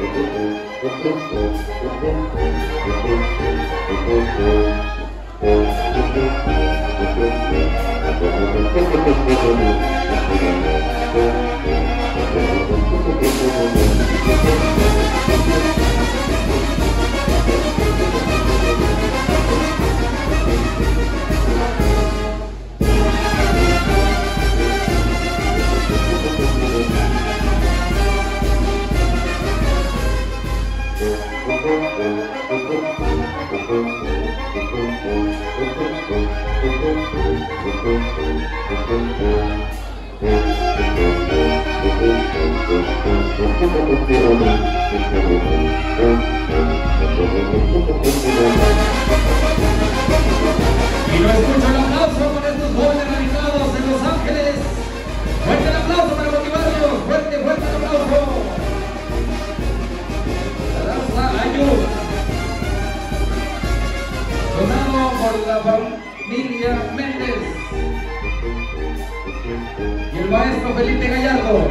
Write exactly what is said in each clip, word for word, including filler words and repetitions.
Y no escucho el aplauso con estos jóvenes radicados en Los Ángeles. Fuerte el aplauso para motivarlos. Fuerte, fuerte el aplauso. Raza Ayud. Donado por la familia Méndez. Y el maestro Felipe Gallardo.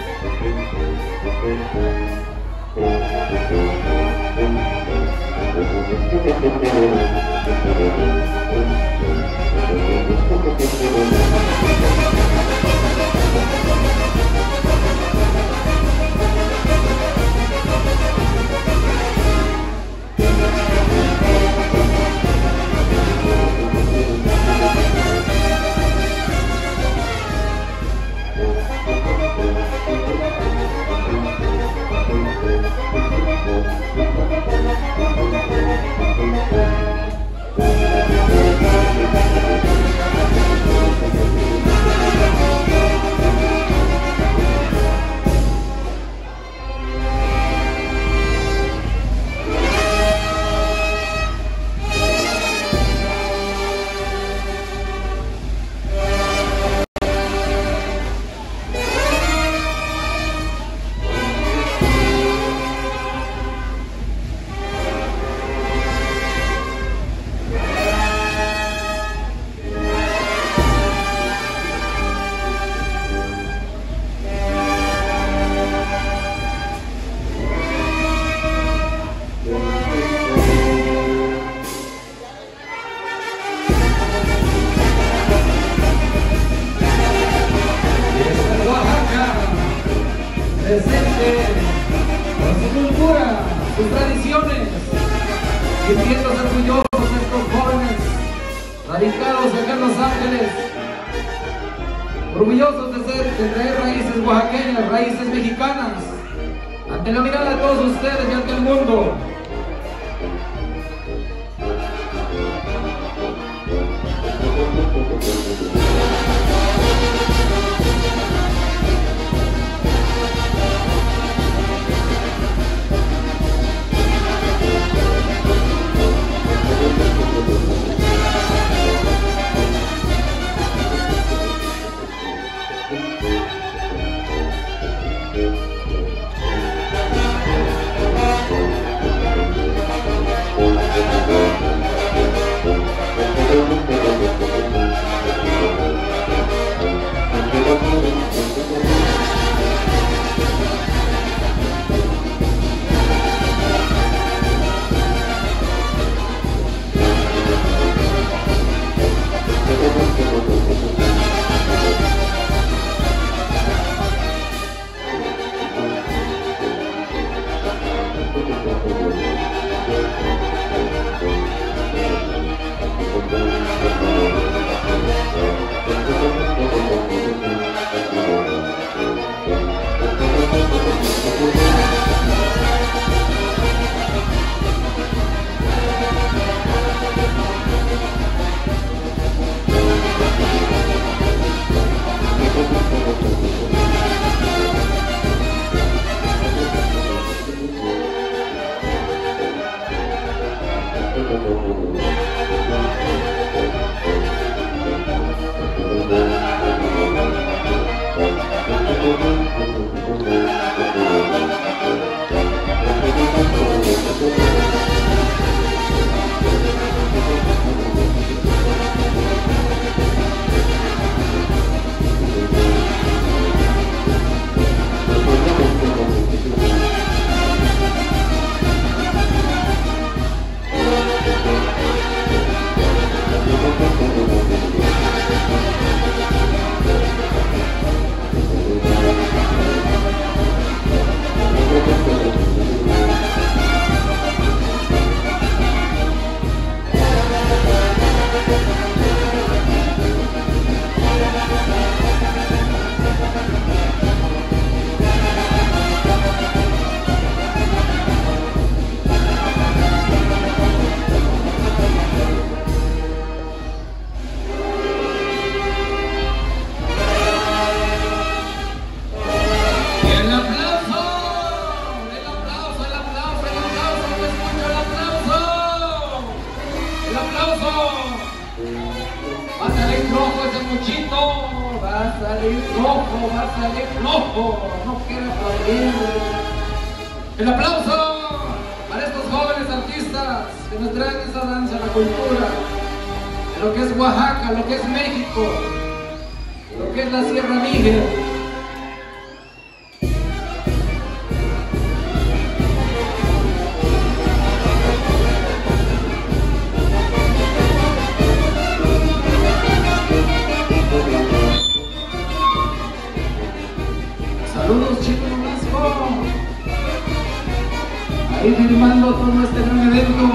Presente con su cultura, sus tradiciones, sintiéndose orgullosos de estos jóvenes radicados acá en Los Ángeles, orgullosos de ser, de traer raíces oaxaqueñas, raíces mexicanas, ante la mirada de todos ustedes y ante el mundo. Chuchito, va a salir flojo, va a salir flojo, no quiere aplaudir. El aplauso para estos jóvenes artistas que nos traen esa danza, la cultura, de lo que es Oaxaca, lo que es México, lo que es la Sierra Mije. Saludos, Chico Nolasco, ahí firmando todo este gran evento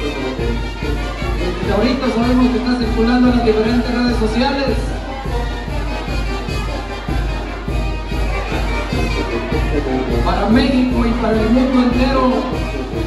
que ahorita sabemos que está circulando en las diferentes redes sociales. Para México y para el mundo entero.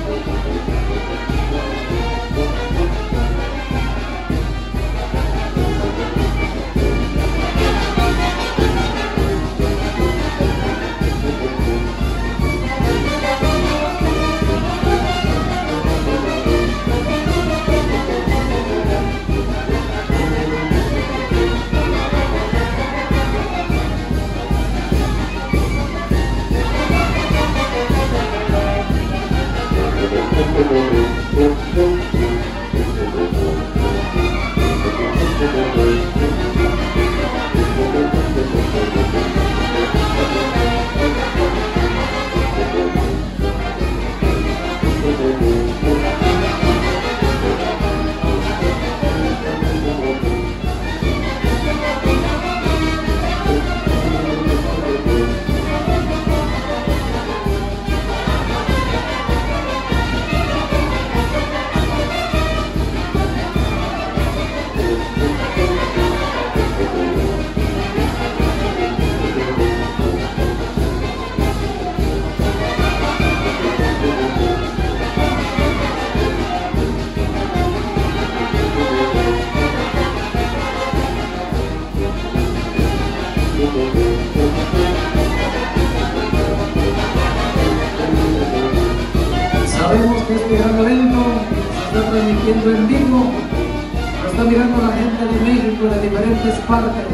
Sabemos que este gran evento se está transmitiendo en vivo, lo está mirando la gente de México, de diferentes partes,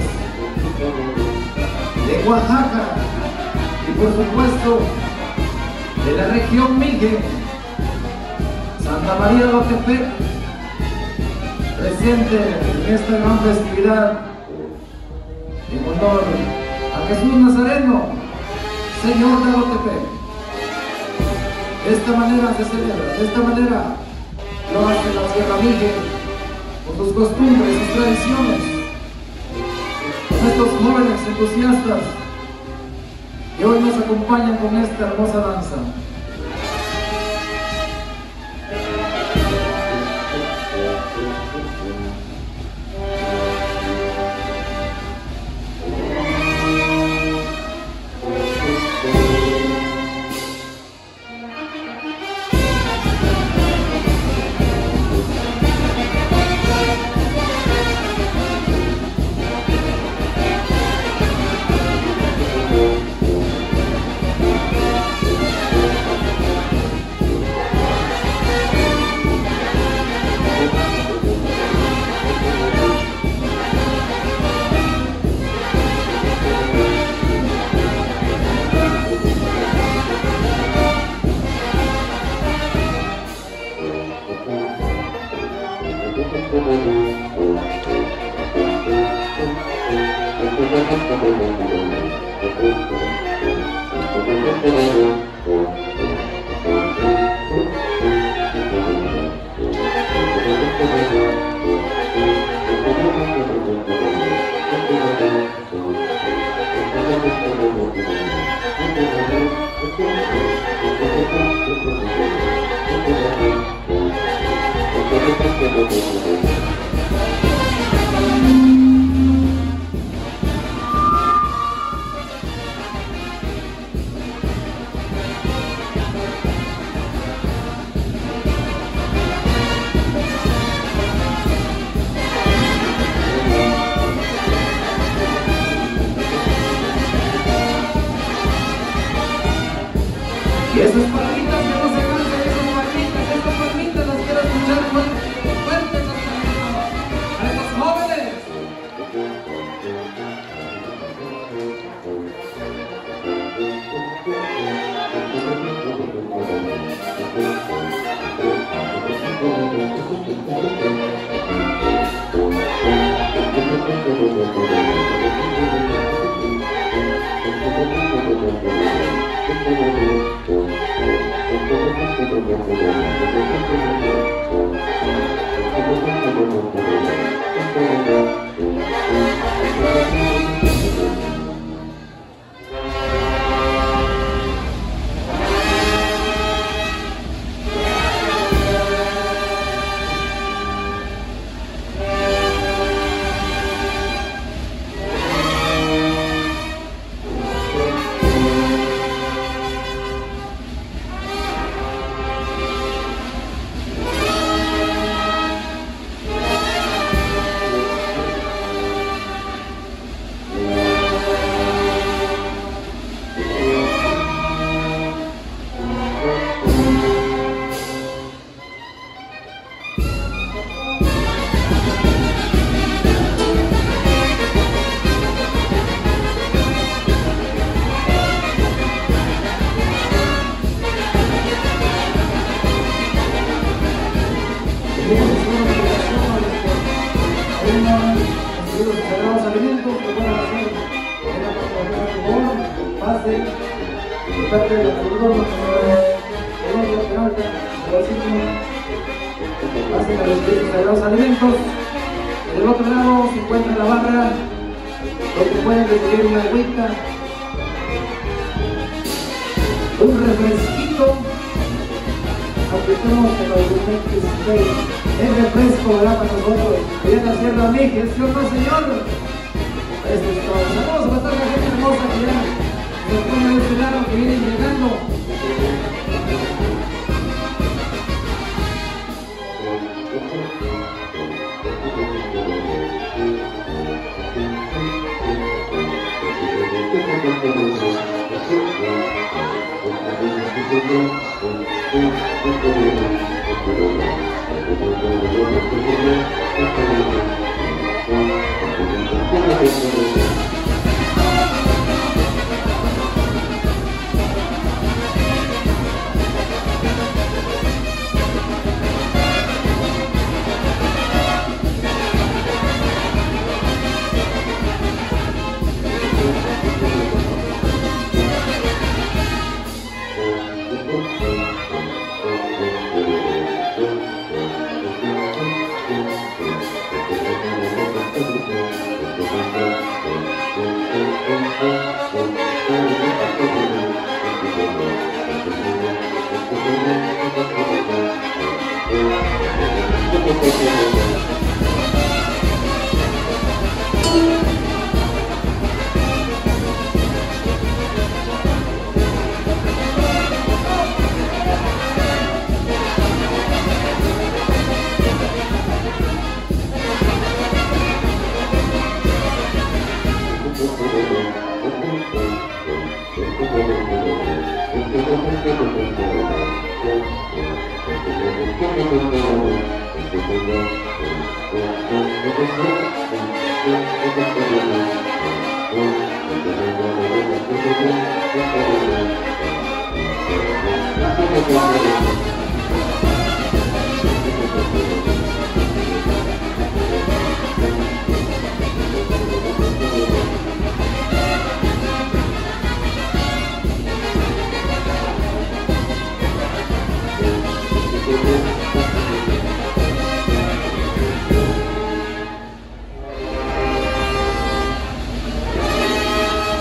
de Oaxaca y por supuesto de la región Mije, Santa María de Oaxtepec, presente en esta gran festividad en honor a Jesús Nazareno, Señor de Oaxtepec. De esta manera se celebra, de esta manera lo hace la Sierra Mije, con sus costumbres, sus tradiciones, con estos jóvenes entusiastas que hoy nos acompañan con esta hermosa danza. Y esas palmitas que no se cansan, esas palmitas, estas palmitas las quiero escuchar fuerte, fuerte las palmitas. Pasen a los sagrados alimentos. Del otro lado se encuentra la barra, donde pueden recibir una agüita, un refresquito. Apretemos en los dieciséis. El refresco, ¿verdad? Para nosotros. Viene a hacer la mija, ¿sí o no, señor? Eso es todo. Saludos a toda la gente hermosa que ya se pone de este lado, que vienen llegando.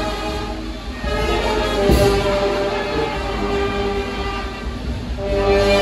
Thank you.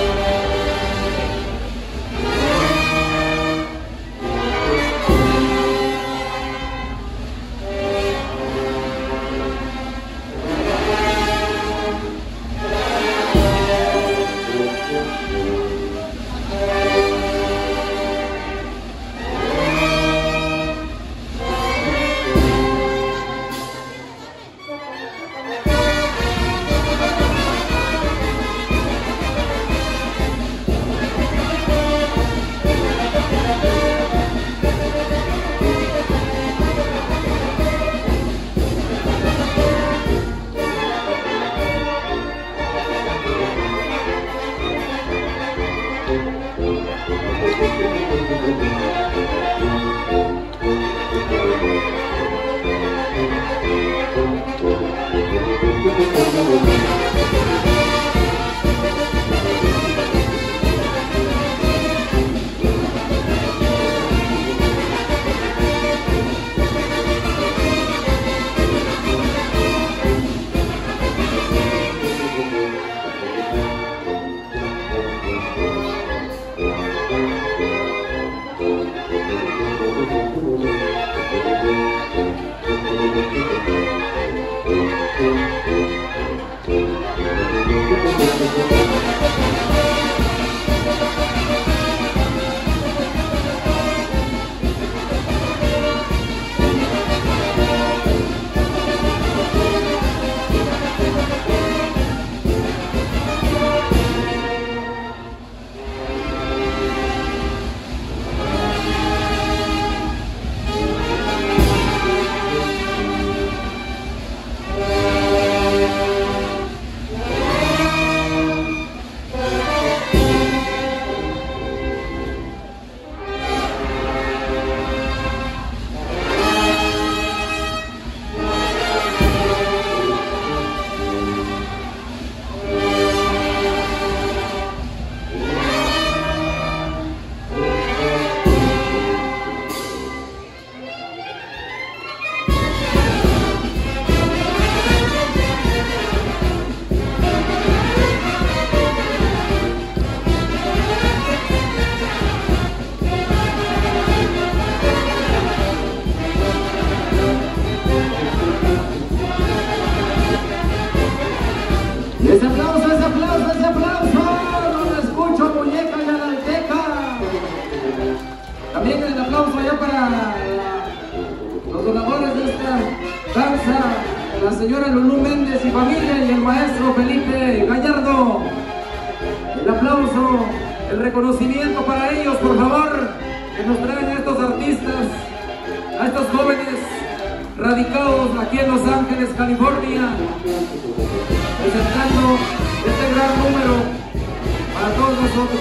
señora Lulú Méndez y familia y el maestro Felipe Gallardo. El aplauso, el reconocimiento para ellos, por favor, que nos traen a estos artistas, a estos jóvenes radicados aquí en Los Ángeles, California, presentando este gran número para todos nosotros.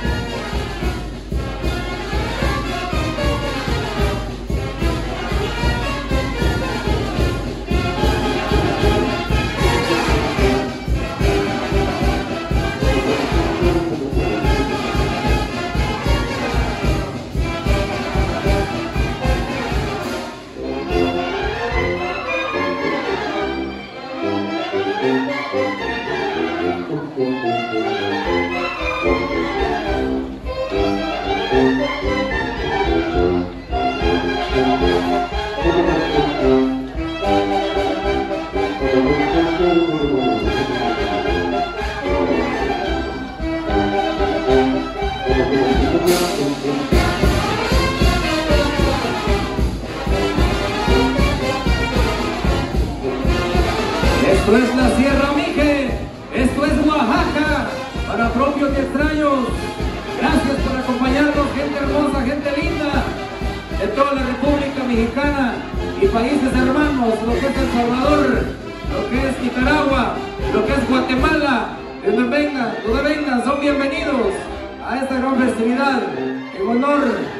Esto es la Sierra Mije, esto es Oaxaca, para propios y extraños. Gracias por acompañarnos, gente hermosa, gente linda, de toda la República Mexicana y países hermanos, lo que es El Salvador, lo que es Nicaragua, lo que es Guatemala, de donde vengan, donde vengan, son bienvenidos a esta gran festividad en honor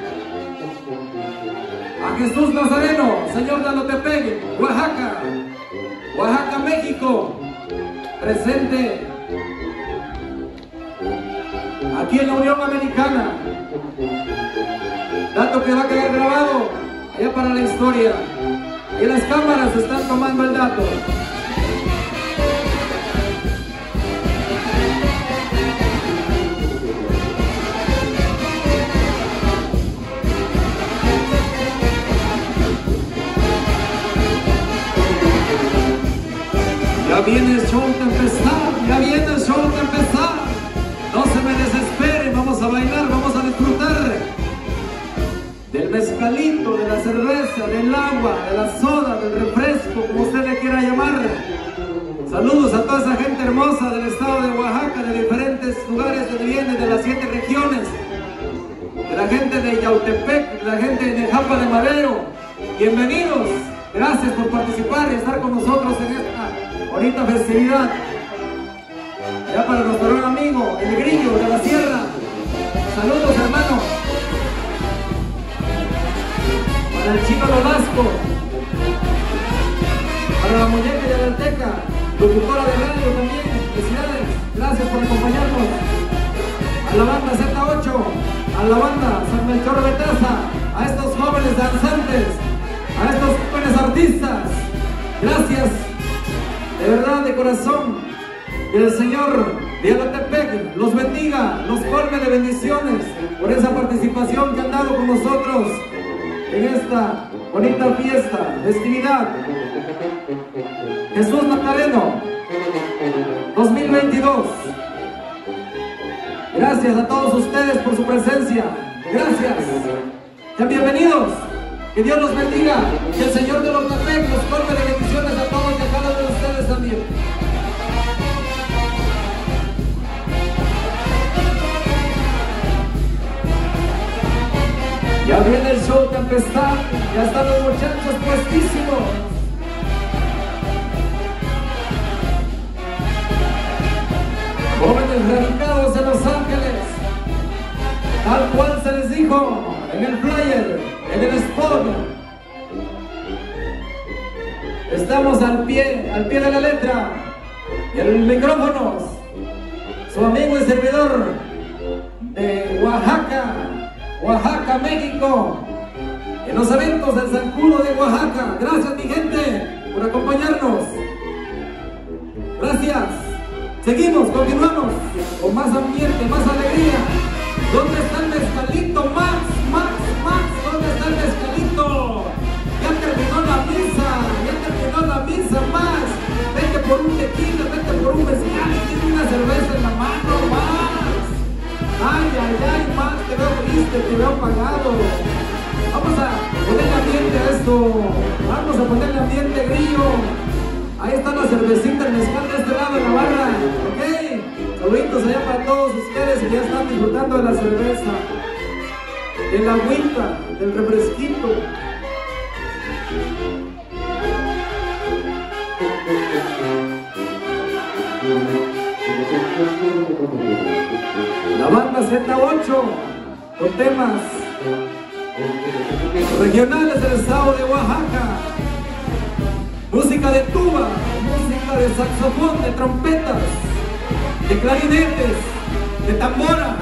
a Jesús Nazareno, Señor de Alotepec, Oaxaca. Oaxaca, México, presente aquí en la Unión Americana. Dato que va a quedar grabado allá para la historia. Y las cámaras están tomando el dato. Ya viene el show de empezar, ya viene el show de empezar. No se me desesperen, vamos a bailar, vamos a disfrutar del mezcalito, de la cerveza, del agua, de la soda, del refresco, como usted le quiera llamar. Saludos a toda esa gente hermosa del estado de Oaxaca, de diferentes lugares donde vienen, de las siete regiones, de la gente de Yautepec, de la gente de Nejapa de Madero. Bienvenidos, gracias por participar y estar con nosotros en esta bonita festividad. Ya para nuestro gran amigo, el Grillo de la Sierra. Saludos, hermano. Para el Chico Lodasco. Para la muñeca yalalteca, locutora de radio también. Felicidades. Gracias por acompañarnos. A la banda Z ocho, a la banda San Melchor Betaza, a estos jóvenes danzantes, a estos jóvenes artistas. Gracias. De verdad, de corazón, que el Señor de Alotepec los bendiga, los colme de bendiciones por esa participación que han dado con nosotros en esta bonita fiesta, festividad. Jesús Nazareno dos mil veintidós. Gracias a todos ustedes por su presencia. Gracias. Sean bienvenidos. Que Dios los bendiga. Que el Señor de Alotepec los colme de bendiciones a todos y a cada uno de ustedes también. Ya viene el show de empezar. Ya están los muchachos puestísimos. Jóvenes radicados en Los Ángeles, tal cual se les dijo en el flyer, en el spot. Estamos al pie, al pie de la letra, y en los micrófonos, su amigo y servidor de Oaxaca, Oaxaca, México, en los eventos del Zancudo de Oaxaca. Gracias, mi gente, por acompañarnos. Gracias. Seguimos, continuamos con más ambiente, más alegría. ¿Dónde está el mezcalito? Max, Max, Max, ¿dónde está el mezcalito? Ya terminó la misa, ya terminó la misa, Max. Vete por un tequila, vete por un mezcal, tiene una cerveza en la mano, Max. Ay, ay, ay, Max, te veo triste, te veo apagado. Vamos a ponerle ambiente a esto, vamos a ponerle ambiente, Grillo, a Ahí está la cervecita, el mezcal de este lado en la barra, ¿ok? Saluditos allá para todos ustedes que ya están disfrutando de la cerveza, de la agüita, del refresquito. La banda Z ocho con temas regionales del estado de Oaxaca. Música de tuba, música de saxofón, de trompetas, de clarinetes, de tambora.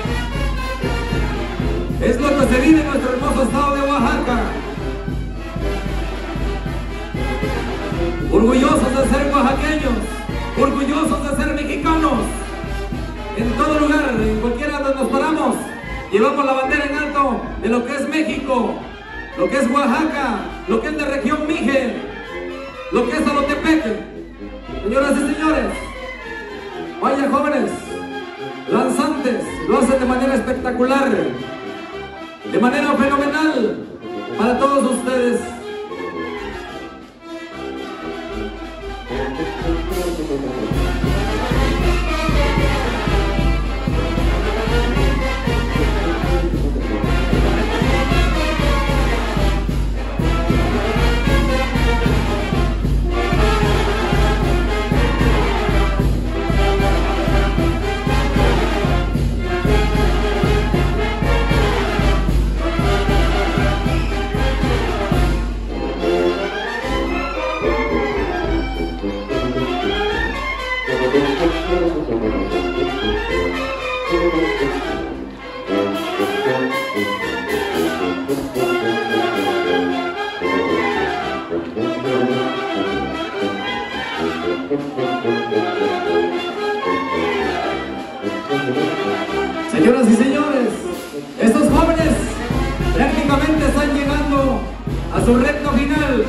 Es lo que se vive en nuestro hermoso estado de Oaxaca. Orgullosos de ser oaxaqueños, orgullosos de ser mexicanos. En todo lugar, en cualquiera donde nos paramos, llevamos la bandera en alto de lo que es México, lo que es Oaxaca, lo que es la región Mije, lo que es Alotepec. Señoras y señores, vaya jóvenes, lanzantes, lo hacen de manera espectacular, de manera fenomenal para todos ustedes. Señoras y señores, estos jóvenes prácticamente están llegando a su recto final.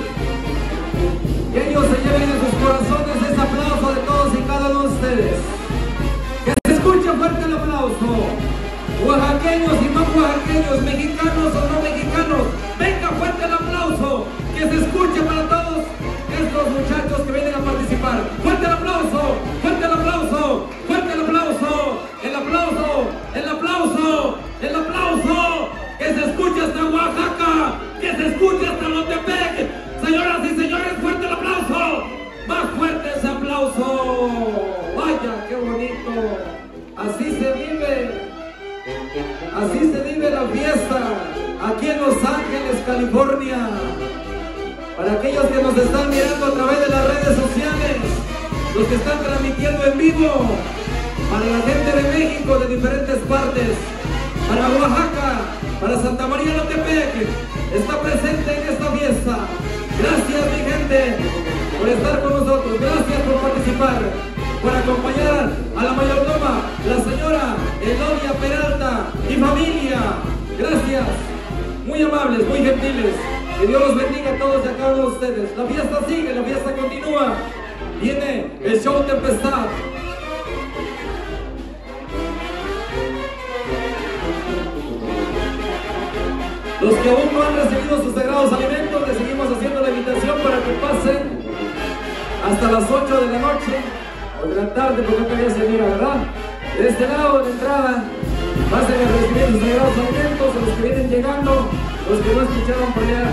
Que ellos se lleven en sus corazones ese aplauso de todos y cada uno de ustedes. Que se escuche fuerte el aplauso. Oaxaqueños y no oaxaqueños, mexicanos o no mexicanos, venga fuerte el aplauso. Que se escuche para todos estos muchachos que vienen a participar. Fuerte el aplauso, fuerte el aplauso, fuerte el aplauso, el aplauso, el aplauso, el aplauso. Que se escuche hasta Oaxaca, que se escuche hasta Alotepec. Señoras y señores, fuerte el aplauso. Más fuerte ese aplauso. Vaya, qué bonito. Así se vive. Así se vive la fiesta aquí en Los Ángeles, California. Para aquellos que nos están mirando a través de las redes sociales, los que están transmitiendo en vivo, para la gente de México de diferentes partes, para Oaxaca, para Santa María Alotepec, está presente en esta fiesta. Gracias, mi gente, por estar con nosotros. Gracias por participar, por acompañar a la mayordoma, la señora Elodia Peralta y familia. Gracias, muy amables, muy gentiles. Que Dios los bendiga a todos y a cada uno de ustedes. La fiesta sigue, la fiesta continúa. Viene el show Tempestad. Los que aún no han recibido sus sagrados alimentos, les seguimos haciendo la invitación para que pasen hasta las ocho de la noche o de la tarde, porque todavía se mira, ¿verdad? De este lado de la entrada, pasen a recibir sus sagrados alimentos, a los que vienen llegando, los que no escucharon por allá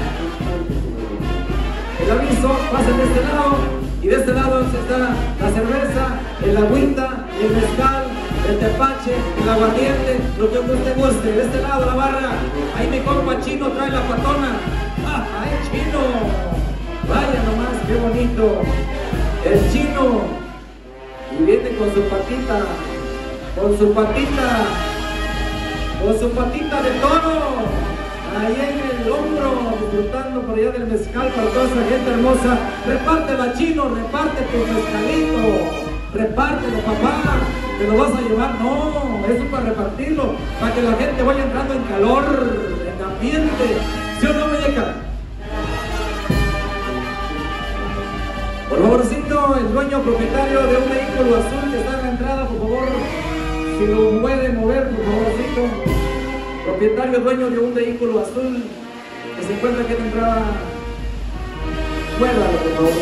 el aviso, pasen de este lado, y de este lado está la cerveza, el agüita, el mezcal, el tepache, el aguardiente, lo que usted guste. De este lado la barra, ahí mi compa Chino trae la patona. ¡Ah, ay, Chino! Vaya nomás, qué bonito. El Chino, y viene con su patita, con su patita, con su patita de toro, ahí en el hombro, disfrutando por allá del mezcal para toda esa gente hermosa. Repártela, Chino, reparte tu mezcalito, repártelo, papá, te lo vas a llevar. No, eso es para repartirlo, para que la gente vaya entrando en calor, en ambiente. ¿Sí o no, muñeca? Por favorcito, el dueño propietario de un vehículo azul que está en la entrada, por favor, si lo puede mover, por favorcito. Propietario, dueño de un vehículo azul que se encuentra aquí en la entrada, muévalo, por favor.